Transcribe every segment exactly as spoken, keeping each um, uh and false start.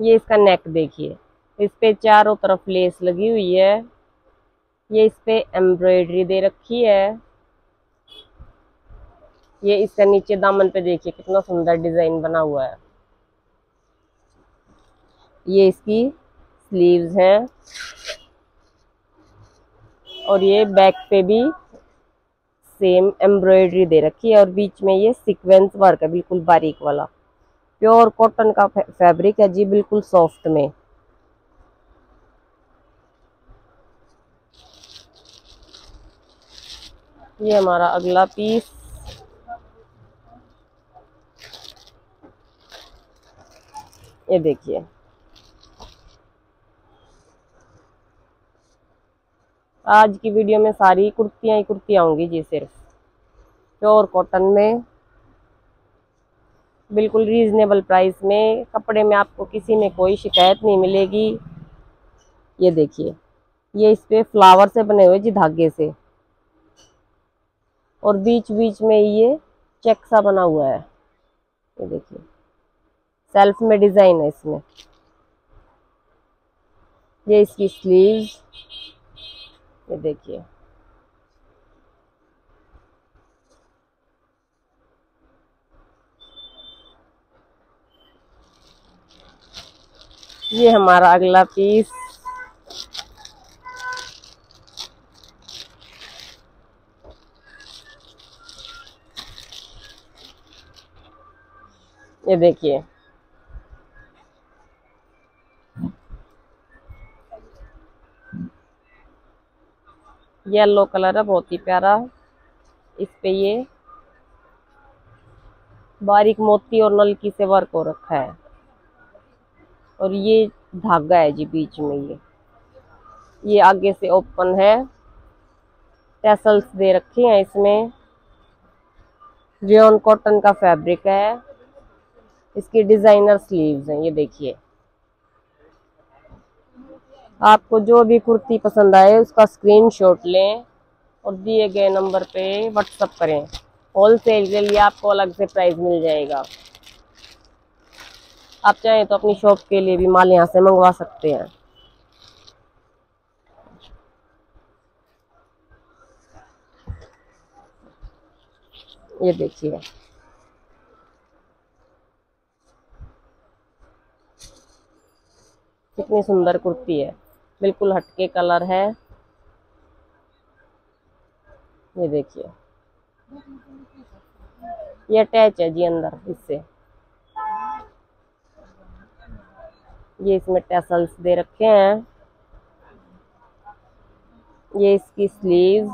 ये इसका नेक देखिए, इस पे चारों तरफ लेस लगी हुई है। ये इस पे एम्ब्रॉयडरी दे रखी है। ये इसका नीचे दामन पे देखिए कितना सुंदर डिजाइन बना हुआ है। ये इसकी स्लीव्स हैं और ये बैक पे भी सेम एम्ब्रॉयडरी दे रखी है और बीच में ये सीक्वेंस वर्क है बिल्कुल बारीक वाला। प्योर कॉटन का फैब्रिक है जी, बिल्कुल सॉफ्ट में। ये हमारा अगला पीस, ये देखिए। आज की वीडियो में सारी कुर्तियां ही कुर्तियां होंगी जी, सिर्फ प्योर कॉटन में, बिल्कुल रीजनेबल प्राइस में। कपड़े में आपको किसी में कोई शिकायत नहीं मिलेगी। ये देखिए, ये इस पे फ्लावर से बने हुए जी धागे से, और बीच बीच में ये चेक सा बना हुआ है। ये देखिए, सेल्फ में डिजाइन है इसमें। ये इसकी स्लीव्स, ये देखिए। ये हमारा अगला पीस, ये देखिए। येलो कलर है, बहुत ही प्यारा। इस पे ये बारीक मोती और नलकी से वर्क हो रखा है और ये धागा है जी बीच में। ये ये आगे से ओपन है, टैसल्स दे रखे हैं इसमें। रेयॉन कॉटन का फैब्रिक है। इसकी डिजाइनर स्लीव्स हैं, ये देखिए। आपको जो भी कुर्ती पसंद आए उसका स्क्रीनशॉट लें और दिए गए नंबर पे व्हाट्सएप करें। होलसेल के लिए आपको अलग से प्राइस मिल जाएगा। आप चाहें तो अपनी शॉप के लिए भी माल यहाँ से मंगवा सकते हैं। ये देखिए, कितनी सुंदर कुर्ती है, बिल्कुल हटके कलर है। ये देखिए, ये अटैच है जी अंदर इससे। ये इसमें टैसल्स दे रखे हैं। ये इसकी स्लीव,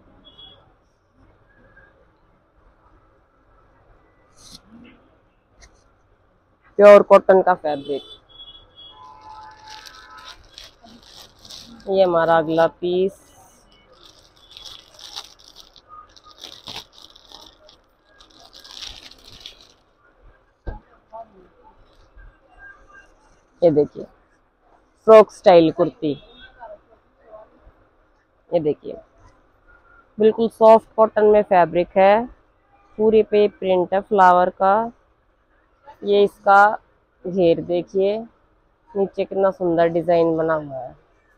प्योर कॉटन का फैब्रिक। ये हमारा अगला पीस, ये देखिए, फ्रॉक स्टाइल कुर्ती। ये देखिए, बिल्कुल सॉफ्ट कॉटन में फैब्रिक है, पूरे पे प्रिंट है फ्लावर का। ये इसका घेर देखिए, नीचे कितना सुंदर डिजाइन बना हुआ है।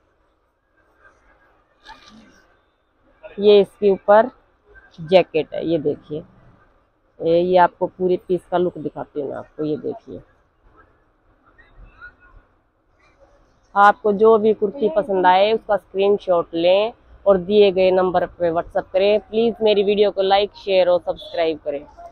ये इसके ऊपर जैकेट है, ये देखिए। ये ये आपको पूरे पीस का लुक दिखाती हूँ मैं आपको। ये देखिए, आपको जो भी कुर्ती पसंद आए उसका स्क्रीनशॉट लें और दिए गए नंबर पे व्हाट्सएप करें। प्लीज मेरी वीडियो को लाइक, शेयर और सब्सक्राइब करें।